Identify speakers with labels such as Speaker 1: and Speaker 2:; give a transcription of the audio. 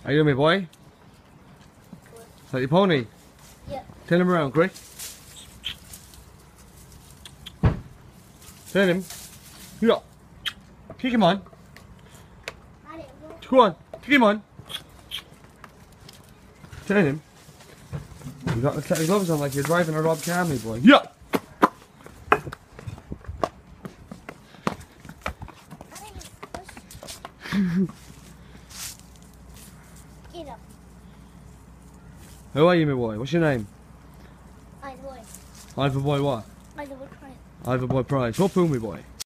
Speaker 1: How you doing, my boy? Is that your pony?
Speaker 2: Yeah.
Speaker 1: Turn him around, quick. Turn him. Yeah. Kick him on. Go on. Kick him on. Turn him. You got to set the gloves on like you're driving a Rob car, my boy. Yeah.
Speaker 2: Get up.
Speaker 1: Who are you, my boy? What's your name?
Speaker 2: Ivor Boy.
Speaker 1: Ivor Boy what?
Speaker 2: Ivor Boy Price.
Speaker 1: Ivor Boy Price. What pool, my boy?